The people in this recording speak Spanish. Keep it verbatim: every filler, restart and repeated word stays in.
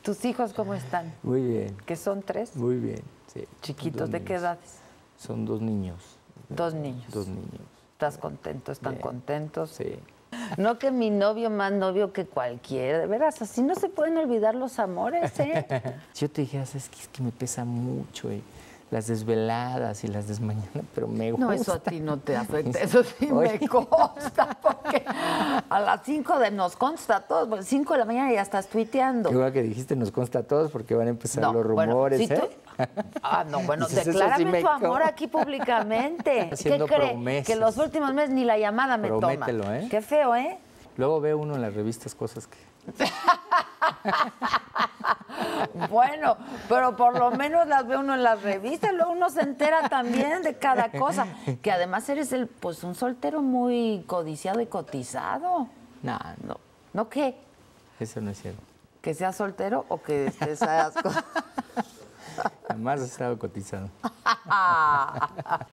¿Tus hijos cómo están? Muy bien. ¿Que son tres? Muy bien, sí. ¿Chiquitos? ¿De qué edades? Son dos niños. Dos niños. Dos niños. ¿Estás contento? ¿Están Bien. contentos? Sí. No que mi novio más novio que cualquiera. De veras, así no se pueden olvidar los amores, ¿eh? Si yo te dijera, ¿sabes qué? Es que me pesa mucho, eh, las desveladas y las desmañanas, pero me gusta. No, eso a ti no te afecta, eso sí Oye. me consta, porque a las cinco de, nos consta a todos, cinco de la mañana ya estás tuiteando. Qué bueno que dijiste, nos consta a todos, porque van a empezar No, los bueno, rumores, si tú- ¿eh? Ah, no, bueno, Dices, eso declárame sí me tu amor co- aquí públicamente. Haciendo ¿Qué cree? promesas. Que los últimos meses ni la llamada me Promételo, toma. ¿eh? Qué feo, ¿eh? Luego ve uno en las revistas cosas que... Bueno, pero por lo menos las ve uno en las revistas, luego uno se entera también de cada cosa. Que además eres el, pues un soltero muy codiciado y cotizado. No, no, ¿No qué? eso no es cierto. ¿Que seas soltero o que estés seas co- Jamás he estado cotizado.